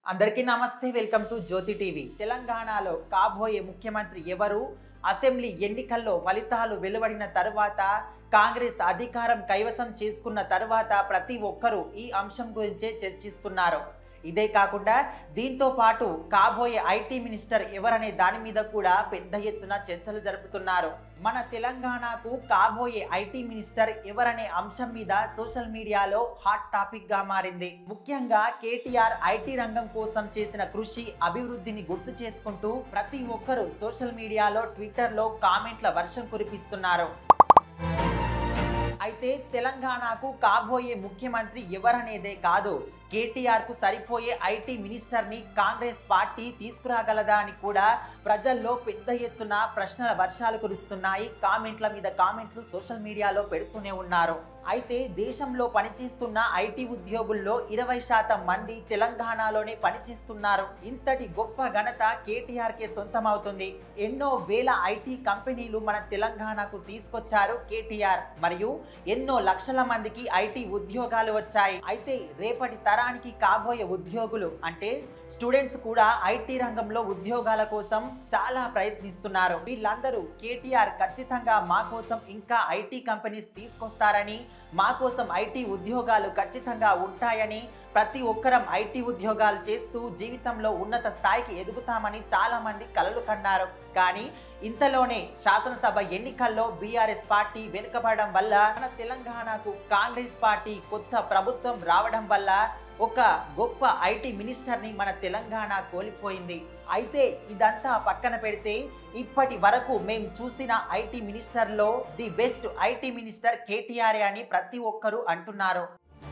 అందరికీ నమస్తే, welcome to Jyothi TV. తెలంగాణలో కాబోయే ముఖ్యమంత్రి ఎవరు? అసెంబ్లీ ఎన్నికల్లో ఫలితాలు వెలువడిన తర్వాత కాంగ్రెస్ అధికారం కైవసం చేసుకున్న తర్వాత ప్రతి ఒక్కరూ ఈ అంశం గురించే చర్చిస్తున్నారు. ఇదే కాకుండా దీంతో పాటు కాబోయే ఐటీ మినిస్టర్ ఎవరనే దాని మీద కూడా పెద్ద ఎత్తున చర్చలు జరుపుతున్నారు. మన తెలంగాణకు కాబోయే ఐటీ మినిస్టర్ ఎవరనే అంశం మీద సోషల్ మీడియాలో హాట్ టాపిక్ గా మారింది. ముఖ్యంగా కేటీఆర్ ఐటీ రంగం కోసం చేసిన కృషి, అభివృద్ధిని గుర్తు చేసుకుంటూ ప్రతి ఒక్కరూ సోషల్ మీడియాలో, ట్విట్టర్లో కామెంట్ల వర్షం కురిపిస్తున్నారు. అయితే తెలంగాణకు కాబోయే ముఖ్యమంత్రి ఎవరనేదే కాదు, కేటీఆర్ కు సరిపోయే ఐటీ మినిస్టర్ ని కాంగ్రెస్ పార్టీ తీసుకురాగలదా అని కూడా ప్రజల్లో పెద్ద ఎత్తున ప్రశ్నల వర్షాలు కురుస్తున్నాయి. కామెంట్ల మీద కామెంట్లు సోషల్ మీడియాలో పెడుతూనే ఉన్నారు. అయితే దేశంలో పనిచేస్తున్న ఐటీ ఉద్యోగుల్లో 20% మంది తెలంగాణలోనే పనిచేస్తున్నారు. ఇంతటి గొప్ప ఘనత కేటీఆర్ కే సొంతమవుతుంది. ఎన్నో వేల ఐటీ కంపెనీలు మన తెలంగాణకు తీసుకొచ్చారు కేటీఆర్. మరియు ఎన్నో లక్షల మందికి ఐటీ ఉద్యోగాలు వచ్చాయి. అయితే రేపటి తరానికి కాబోయే ఉద్యోగులు అంటే స్టూడెంట్స్ కూడా ఐటీ రంగంలో ఉద్యోగాల కోసం చాలా ప్రయత్నిస్తున్నారు. వీళ్ళందరూ కేటీఆర్ ఖచ్చితంగా మా కోసం ఇంకా ఐటీ కంపెనీస్ తీసుకొస్తారని, మా కోసం ఐటీ ఉద్యోగాలు ఖచ్చితంగా ఉంటాయని, ప్రతి ఒక్కరం ఐటీ ఉద్యోగాలు చేస్తూ జీవితంలో ఉన్నత స్థాయికి ఎదుగుతామని చాలా మంది కలలు కన్నారు. కానీ ఇంతలోనే శాసనసభ ఎన్నికల్లో బీఆర్ఎస్ పార్టీ వెనుకబడడం వల్ల, మన తెలంగాణకు కాంగ్రెస్ పార్టీ కొత్త ప్రభుత్వం రావడం వల్ల ఒక గొప్ప ఐటీ మినిస్టర్ ని మన తెలంగాణ కోల్పోయింది. అయితే ఇదంతా పక్కన పెడితే ఇప్పటి వరకు మేము చూసిన ఐటీ మినిస్టర్ లో the best IT minister KTR అని ప్రతి ఒక్కరూ అంటున్నారు.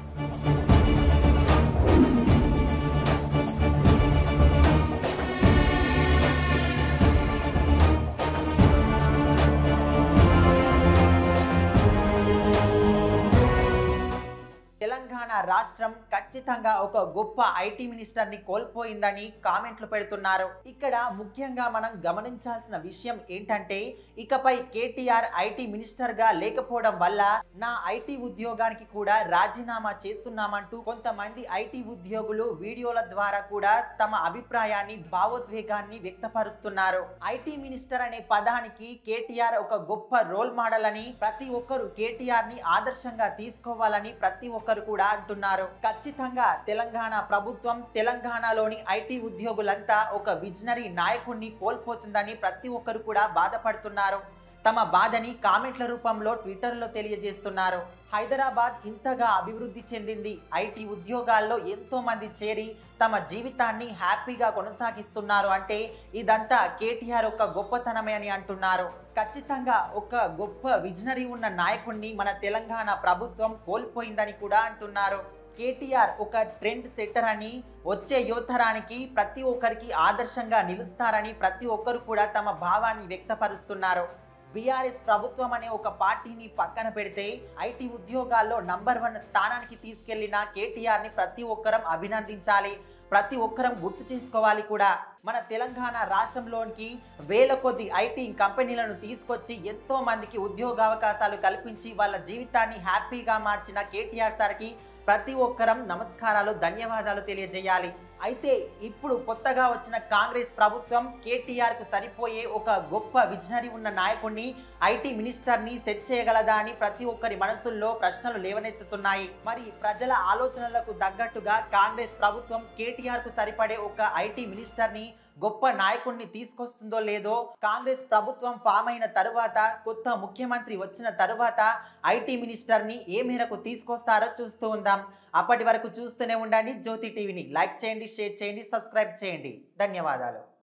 తెలంగాణ రాష్ట్రం ఖచ్చితంగా ఒక గొప్ప ఐటీ మినిస్టర్ ని కోల్పోయిందని కామెంట్లు పెడుతున్నారు. ఇక్కడ ముఖ్యంగా మనం గమనించాల్సిన విషయం ఏంటంటే, ఇకపై కేటీఆర్ ఐటీ మినిస్టర్ గా లేకపోవడం వల్ల నా ఐటీ ఉద్యోగానికి కూడా రాజీనామా చేస్తున్నామంటూ కొంతమంది ఐటీ ఉద్యోగులు వీడియోల ద్వారా కూడా తమ అభిప్రాయాన్ని, భావోద్వేగాన్ని వ్యక్తపరుస్తున్నారు. ఐటీ మినిస్టర్ అనే పదానికి కేటీఆర్ ఒక గొప్ప రోల్ మోడల్ అని, ప్రతి ఒక్కరు కేటీఆర్ ని ఆదర్శంగా తీసుకోవాలని ప్రతి ఒక్కరు కూడా అంటున్నారు. ఖచ్చితంగా తెలంగాణ ప్రభుత్వం తెలంగాణలోని ఐటీ ఉద్యోగులంతా ఒక విజనరీ నాయకుడిని కోల్పోతుందని ప్రతి ఒక్కరు కూడా బాధపడుతున్నారు. తమ బాధని కామెంట్ల రూపంలో ట్విట్టర్లో తెలియజేస్తున్నారు. హైదరాబాద్ ఇంతగా అభివృద్ధి చెందింది. ఐటీ ఉద్యోగాల్లో ఎంతో మంది చేరి తమ జీవితాన్ని హ్యాపీగా కొనసాగిస్తున్నారు అంటే ఇదంతా కేటీఆర్ ఒక గొప్పతనమే అని అంటున్నారు. ఖచ్చితంగా ఒక గొప్ప విజనరీ ఉన్న నాయకుడిని మన తెలంగాణ ప్రభుత్వం కోల్పోయిందని కూడా అంటున్నారు. కేటీఆర్ ఒక ట్రెండ్ సెట్టర్ అని, వచ్చే యువతరానికి ప్రతి ఒక్కరికి ఆదర్శంగా నిలుస్తారని ప్రతి ఒక్కరు కూడా తమ భావాన్ని వ్యక్తపరుస్తున్నారు. బీఆర్ఎస్ ప్రభుత్వం అనే ఒక పార్టీని పక్కన పెడితే ఐటీ ఉద్యోగాల్లో నంబర్ 1 స్థానానికి తీసుకెళ్లిన కేటీఆర్ ని ప్రతి ఒక్కరం అభినందించాలి, ప్రతి ఒక్కరం గుర్తు చేసుకోవాలి కూడా. మన తెలంగాణ రాష్ట్రంలోనికి వేల కొద్ది ఐటీ కంపెనీలను తీసుకొచ్చి ఎంతో మందికి ఉద్యోగావకాశాలు కల్పించి వాళ్ళ జీవితాన్ని హ్యాపీగా మార్చిన కేటీఆర్ సార్కి ప్రతి ఒక్కరం నమస్కారాలు, ధన్యవాదాలు తెలియజేయాలి. అయితే ఇప్పుడు కొత్తగా వచ్చిన కాంగ్రెస్ ప్రభుత్వం కేటీఆర్ కు సరిపోయే ఒక గొప్ప విజనరీ ఉన్న నాయకుడిని, ఐటీ మినిస్టర్ ని సెట్ చేయగలదా అని ప్రతి ఒక్కరి మనసుల్లో ప్రశ్నలు లేవనెత్తుతున్నాయి. మరి ప్రజల ఆలోచనలకు తగ్గట్టుగా కాంగ్రెస్ ప్రభుత్వం కేటీఆర్ కు సరిపడే ఒక ఐటీ మినిస్టర్ ని, గొప్ప నాయకుడిని తీసుకొస్తుందో లేదో, కాంగ్రెస్ ప్రభుత్వం ఫామ్ అయిన తరువాత, కొత్త ముఖ్యమంత్రి వచ్చిన తరువాత ఐటీ మినిస్టర్ ని ఏ మేరకు తీసుకొస్తారో చూస్తూ ఉందాం. అప్పటి వరకు చూస్తూనే ఉండండి జ్యోతి టీవీని. లైక్ చేయండి, షేర్ చేయండి, సబ్స్క్రైబ్ చేయండి. ధన్యవాదాలు.